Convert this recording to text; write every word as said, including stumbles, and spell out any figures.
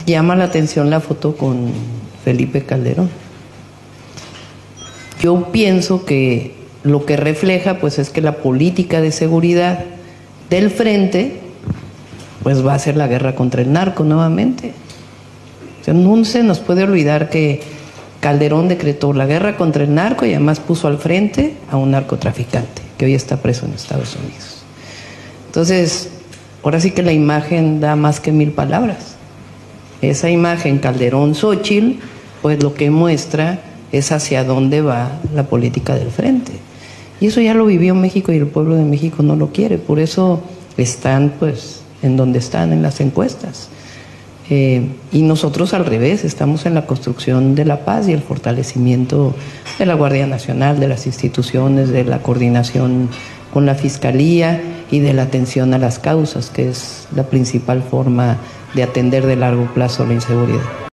llama la atención la foto con Felipe Calderón. Yo pienso que lo que refleja pues es que la política de seguridad del frente pues va a ser la guerra contra el narco nuevamente. O sea, no se nos puede olvidar que Calderón decretó la guerra contra el narco y además puso al frente a un narcotraficante que hoy está preso en Estados Unidos. Entonces, ahora sí que la imagen da más que mil palabras. Esa imagen Calderón-Xóchitl, pues lo que muestra es hacia dónde va la política del frente. Y eso ya lo vivió México y el pueblo de México no lo quiere. Por eso están pues en donde están en las encuestas. Eh, y nosotros al revés, estamos en la construcción de la paz y el fortalecimiento de la Guardia Nacional, de las instituciones, de la coordinación con la Fiscalía y de la atención a las causas, que es la principal forma de atender de largo plazo la inseguridad.